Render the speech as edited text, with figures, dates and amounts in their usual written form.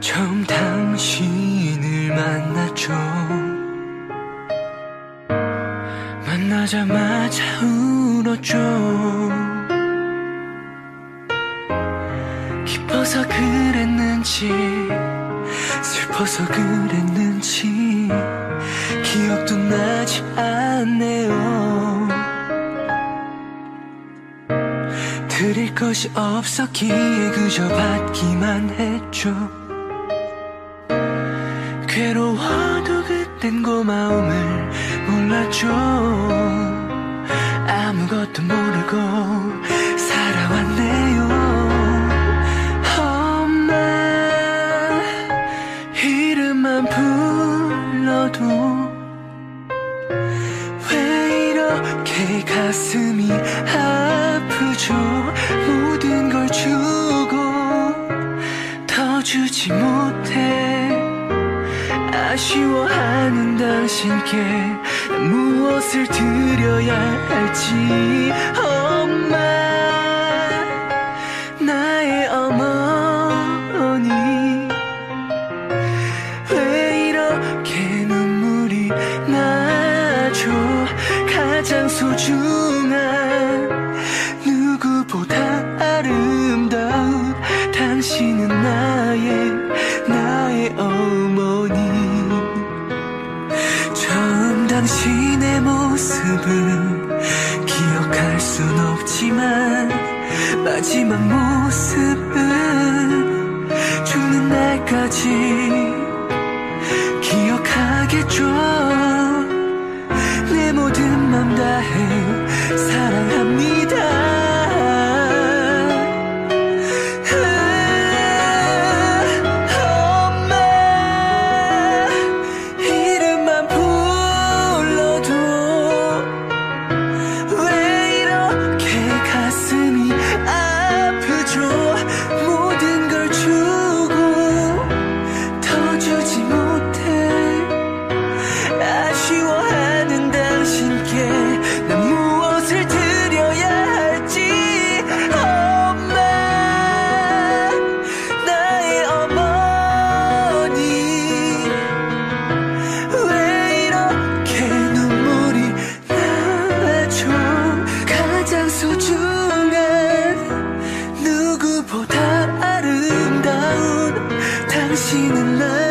처음 당신을 만났죠. 만나자마자 울었죠. 기뻐서 그랬는지 슬퍼서 그랬는지 기억도 나지 않네요. 드릴 것이 없었기에 그저 받기만 했죠. 괴로워도 그땐 고마움을 몰랐죠. 아무것도 모르고 살아왔네요. 엄마 이름만 불러도 왜 이렇게 가슴이 아프죠. 모든 걸 주고 더 주지 못해 아쉬워하는 당신께 무엇을 드려야 할지. 엄마 나의 어머니 왜 이렇게 눈물이 나죠. 가장 소중한 누구보다 아름다운 당신은 나의 어머니. 처음 당신의 모습은 기억할 순 없지만 마지막 모습은 죽는 날까지 기억하겠죠. 내 모든 맘 다해 사랑합니다. 당신은